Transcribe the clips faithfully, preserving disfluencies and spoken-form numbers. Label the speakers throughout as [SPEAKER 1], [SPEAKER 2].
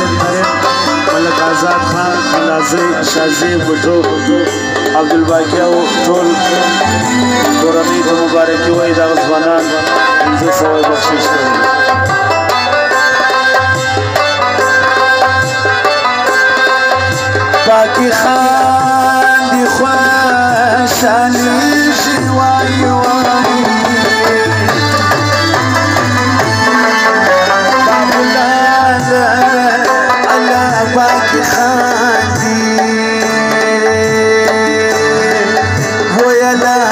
[SPEAKER 1] ملک آزاد خان ملازی شازی بټو عبدالباقی او ټول کورنۍ ته مبارکي وایي دغه ځوانان پنځه سوه بخشش کوي باقی خان دی خوشحالیږي وایي وایي باقی خاندی ویلا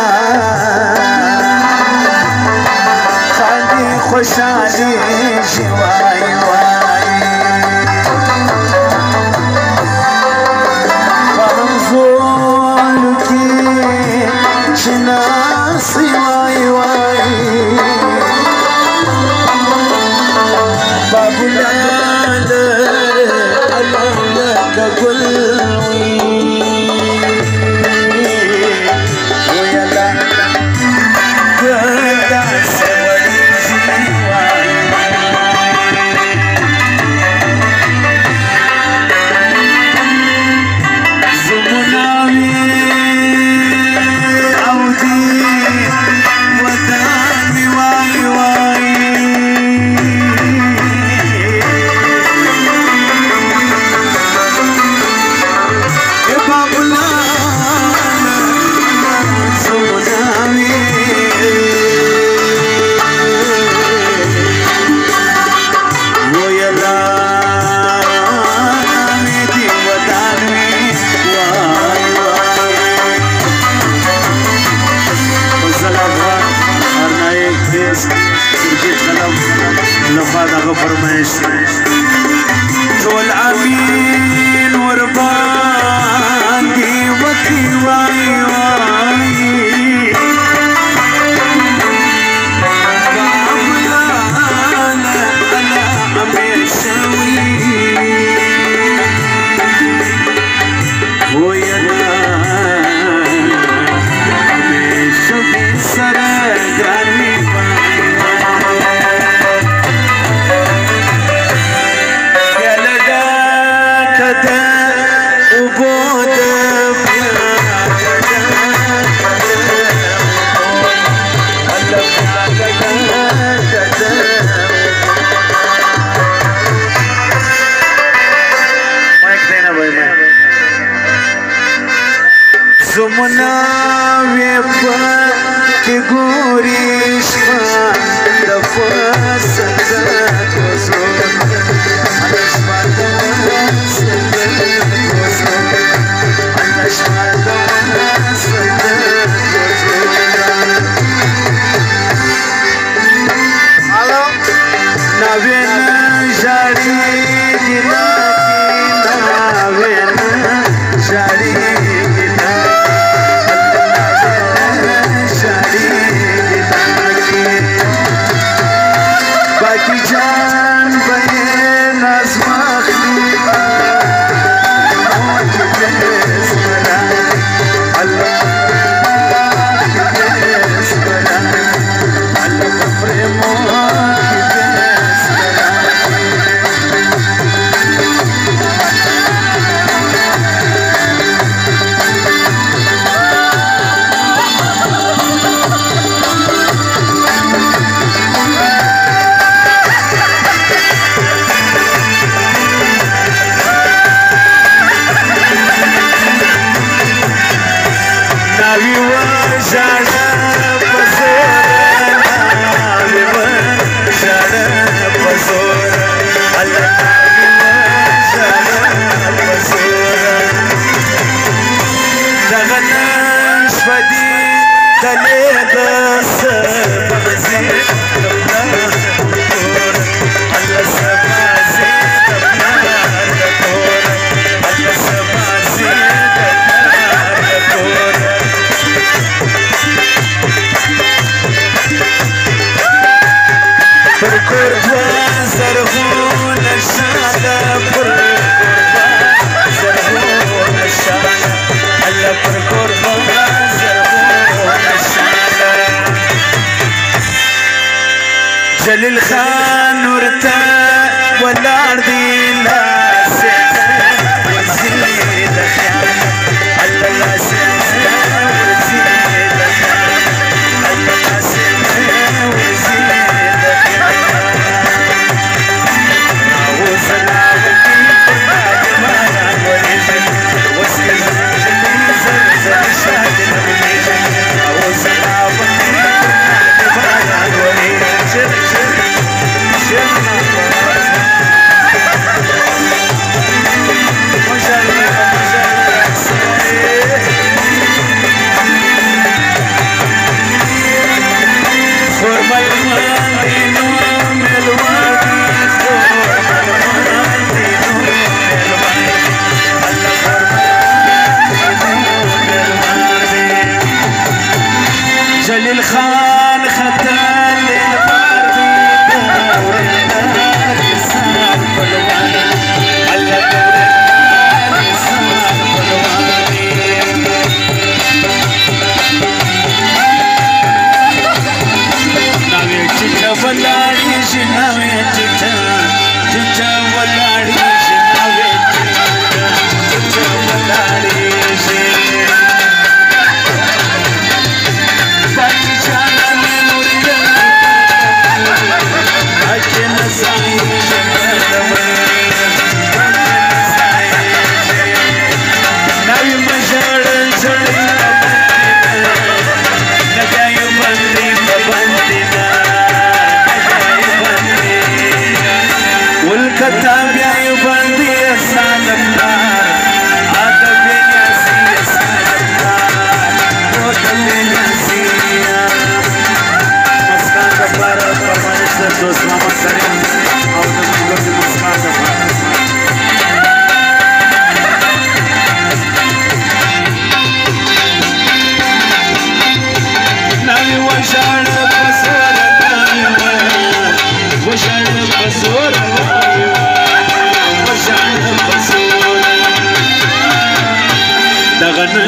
[SPEAKER 1] خاندی خوشحالی جوای وای فرمزول کی شناسی وای وای بابلال ټول امین ورباندې وکړي وای وای بابلاله الله همیشه وي ویلا همیشه دې سره ګران وي زمنا ویپا کی گوری شما دفا سزد وزور انشما دوا سزد وزور انشما دوا سزد وزور نوین جاری گلا کی نوین جاری جلیل خان ورته ولاړ دی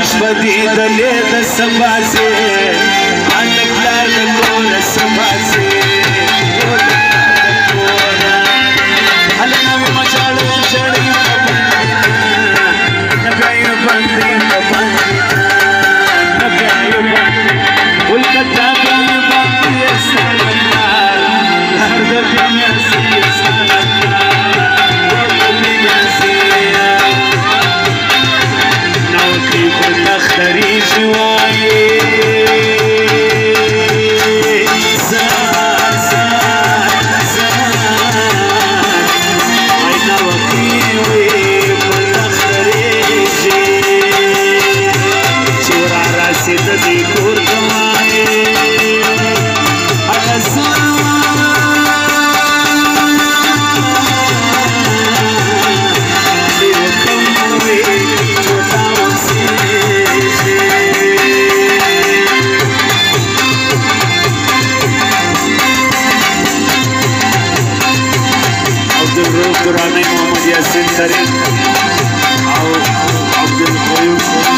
[SPEAKER 1] شپدي دلې د سباسي انک لار د کور سباسي هل نوې مچاړه چړې نه پیو باندې باندې نه پیو باندې ولکتا پیو باندې سالار هر د دنیا سي سالار اختری جوایی زار زار زار اینا وقیوی بل اختری جی چورا راسی ددی کور کمائی اگا زار دیو کموی چوتا وسی قرآنی محمد یاسین ترین او عبدالقیوم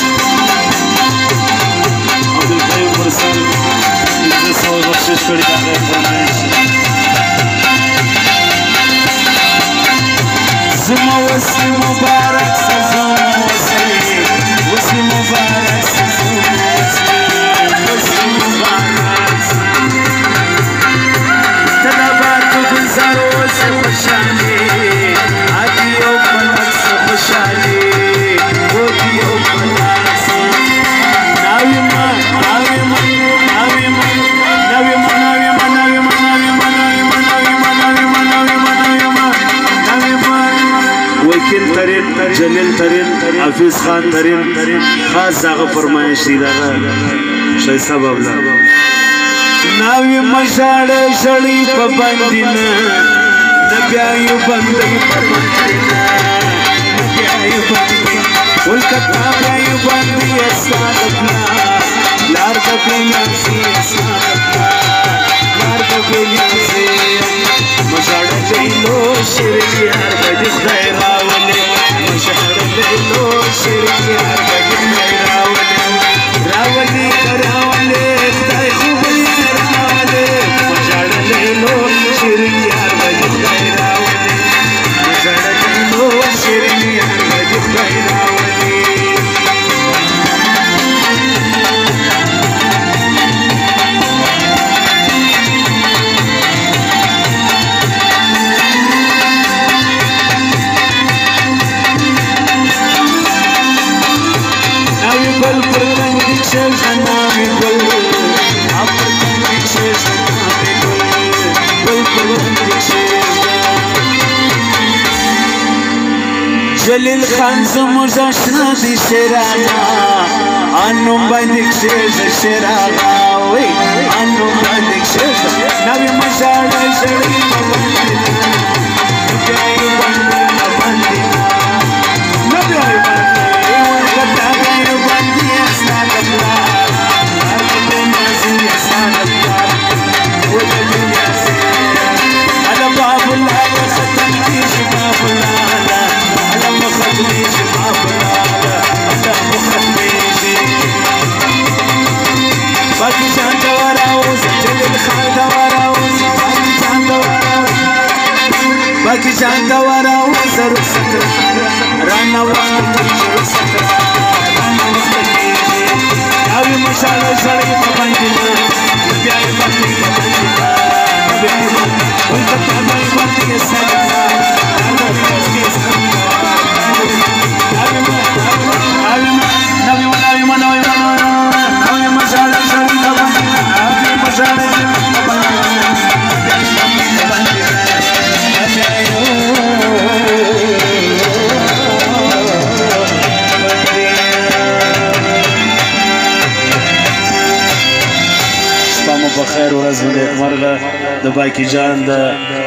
[SPEAKER 1] عبدالقیوم برسال پنځه سوه بخشش کړي د هغه فرمایش زما وصل مبارک سه زما وصل وصل مبارک سه زما وصل مبارک طلبات گلزار وصل خوشحالي خوشحالي وديو خلاص ناوي ما ناوي ما ناوي ما ناوي ما ناوي ما ناوي ما ناوي ما ناوي ما ناوي ما ناوي ما ناوي ما ناوي ما ناوي ما وکیل ترین جلیل ترین حافظ خان ترین خاص هغه فرمایش دی دغه شای سبب لا ناوي مشاړه شړی په باندې نه نبيایو باندې په باندې ولکتا بیو باندې اسادکنا لار د بنیاسي اسادکنا لار د بنیاسي مشاړه جیلو شریار د خدای راولې مشاړه جیلو شریار د خدای راولې راولې راولې خدای خو به راولې مشاړه جیلو شریار د خدای راولې مشاړه جیلو شریار د خدای راولې جلیل خان زموږ آشنا دی شراغا انوم باندې کښېږده شراغا وی انوم باندې کښېږده نوې مشاړه شړۍ په باندې نبیایو باندې په باندې نبیایو باندې ورکتا بیایو باندې ستا د پلار هر د بنیاسي ستا د پلار و د بنیاسي هله باب الله ختم کېږي باب الله مخدميشي مافلالا الله مخدميشي باقي جان دواراوز جلل خان دواراوز باقي جان دواراوز باقي جان دواراوز رخصت رانا وقت تيجي رخصت رانا وقت تيجي ناوي مشاعر شرعي فباندنا نبيعي باقي فباندنا نبيعي باقي والفتح باقي باقي يسالنا نانا وقت يسالنا بخیر ورځ مو نیکمرغه د باقي جان د